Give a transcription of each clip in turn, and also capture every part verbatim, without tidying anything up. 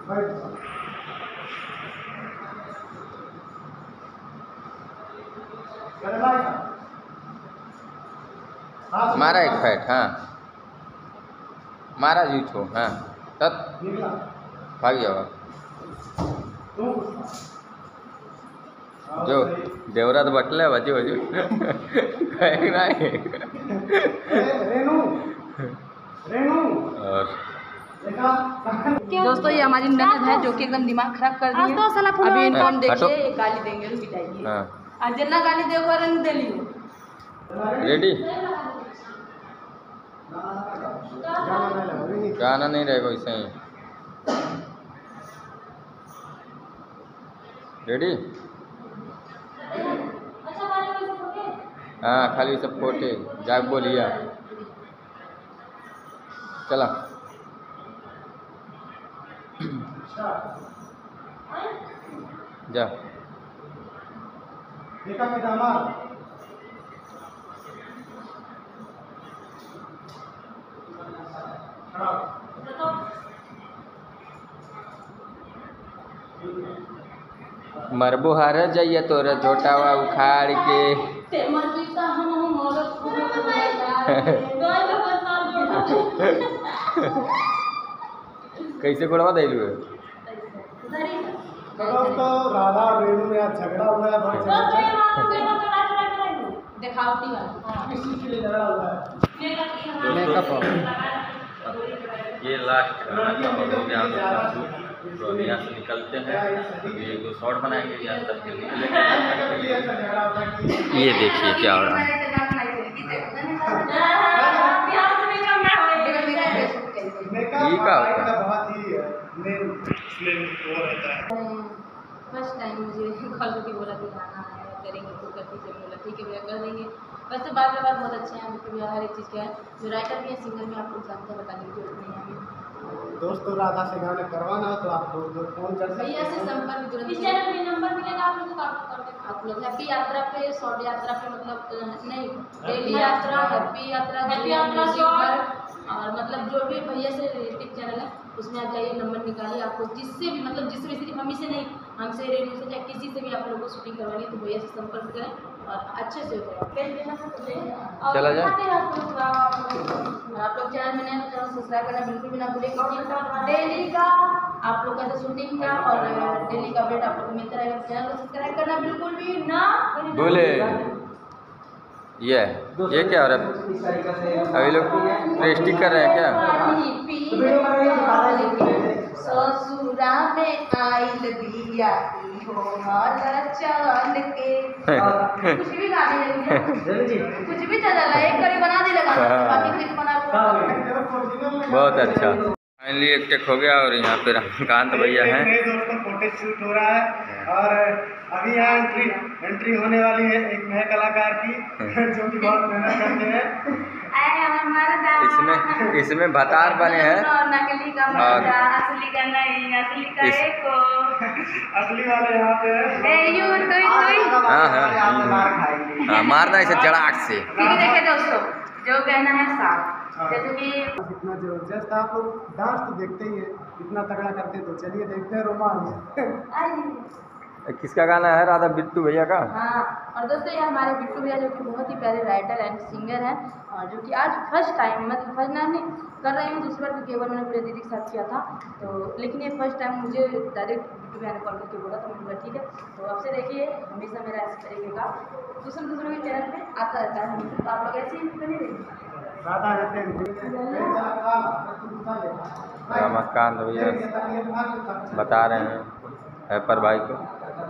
मारा एक फैट, हाँ मारा जूठो, हाँ तब भाग जाओ जो देवरा तो बटले बजे बजे और दोस्तों ये हमारी ननद है जो कि एकदम दिमाग खराब कर दी है। अभी इनको हम देखिए गाली देंगे, पिटाइए। हाँ आज जितना गाली देखो रंग दे लियो। रेडी गाना नहीं रहेगा वैसे ही। रेडी हाँ खाली सब फोटे जाग बोलिया चला जा मरबो हार जाइए तोरा झोटावा उखाड़ के कैसे गुड़वा दे लू तो राधा और रेणु में आज झगड़ा हुआ है, बहुत दिखावटी वाला किसी के लिए झगड़ा हुआ है। मेकअप ये लास्ट गाना का हो गया तो यहाँ से निकलते हैं। अभी एक दो शॉट बनाएंगे यहाँ तक के लिए। ये देखिए क्या हो रहा है। ये क्या होता है? बहुत ही मेन वो रहता है। फर्स्ट टाइम मुझे कॉल करके बोला कि गाना है करेंगे तो कर दीजिए। बोला ठीक है भैया कर देंगे। वैसे बात व्यवहार बहुत अच्छे हैं बिट्टू भैया, हर एक चीज़ का है। जो राइटर भी है सिंगर में आप लोग जानते हैं, बता दीजिए उतने हैं। दोस्तों राधा से गाने करवाना हो तो आप लोग फोन कर सकते हैं। भैया से संपर्क तुरंत। इस चैनल में नंबर मिलेगा आप लोगों को, आप लोग कांटेक्ट आप लोग हैप्पी यात्रा पे, शॉर्ट यात्रा पे, मतलब नहीं डेली यात्रा, हैप्पी यात्रा, हैप्पी यात्रा शॉर्ट, और मतलब जो भी भैया से रिलेटेड चैनल है उसमें आप जाइए, नंबर निकालिए। आपको जिससे भी मतलब जिससे भी सिर्फ हम ही से नहीं, हमसे रेडियो से चाहे किसी से भी आप लोगों को शूटिंग करवानी है तो भैया से संपर्क करें और अच्छे से चला जाए। आप लोग चैनल में नए तो चैनल सब्सक्राइब करना बिल्कुल भी ना भूलें। डेली का आप लोग का तो शूटिंग का और डेली का अपडेट आप लोग को मिलता रहेगा। चैनल को सब्सक्राइब करना बिल्कुल भी ना बोले। ये ये क्या हो रहा है? अभी लोग प्रेस्टिक कर रहे हैं क्या? ससुरा में आइल बिया हो माला चांद के कुछ भी गाने लगे, कुछ भी चला एक कड़ी बना दी लगा, बाकी क्लिप बना। बहुत अच्छा। फाइनली एक टेक हो गया और यहाँ पे रमाकांत भैया हैं। दोस्तों फोटो शूट हो रहा है और अभी यहाँ एंट्री एंट्री होने वाली है एक नए कलाकार की जो कि बहुत मेहनत करते हैं। इसमें इसमें भतार बने हैं नकली का मजा, असली का नहीं, असली का एक असली वाले यहाँ पे हाँ हाँ हाँ मारना इसे जड़ाक से। देखिए दोस्तों जो कहना है साफ, जैसे कि इतना जबरदस्त आप लोग डांस तो देखते ही है, इतना तगड़ा करते तो चलिए देखते हैं रोमांच। किसका गाना है? राधा बिट्टू भैया का। हाँ और दोस्तों ये हमारे बिट्टू भैया जो कि बहुत ही प्यारे राइटर एंड सिंगर हैं और जो कि आज फर्स्ट टाइम मतलब फर्स्ट टाइम नहीं कर रही हूँ, दूसरी बार क्योंकि एक बार मैंने पूरे दीदी के साथ किया था तो, लेकिन ये फर्स्ट टाइम मुझे डायरेक्ट बिट्टू भैया ने कॉल करके बोला तो मैंने बोला ठीक है। तो आपसे देखिए हमेशा मेरा इस तरीके का दूसरे दूसरे के चैनल पर आता रहता है, तो आप लोग ऐसे ही बने रहिए। रमाकांत भैया बता रहे हैं हैपर भाई को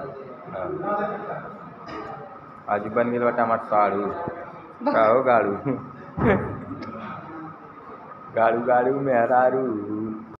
आज बन गया बटा हमारे साड़ू का हो गाड़ू गाड़ू गाड़ू में हरारू।